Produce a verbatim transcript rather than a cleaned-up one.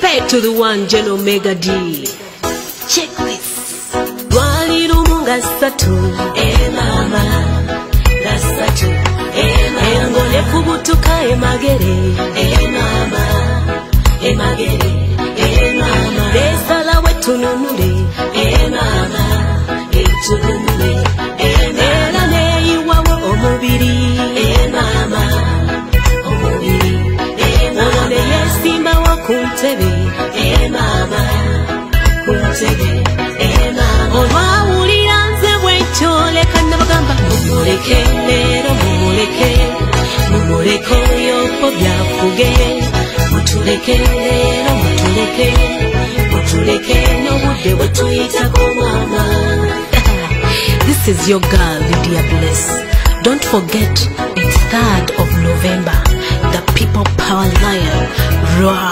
Respect to the one Gen Omega D. Check this. Waliro munga satu, eh mama, gasatu, eh mama. Engole kubutuka emagere, eh mama, emagere, eh mama. Besala wetu nunule, eh mama, etu nunule, eh mama. Ne iwawo omubiri, eh mama, omubiri, eh mama. Ne yesimba wakuntebe, eh mama, kuntebe, eh mama. Olwawulira nze bwekyo leka nabagamba mumuleke leero mumuleke, mumuleke oyo byafuge, mutuleke leero mutuleke, mutuleke n'obudde bwe tuyitako mama. This is your girl Lydia Bliss. Don't forget, it's third of November, the People Power Lion. Roar.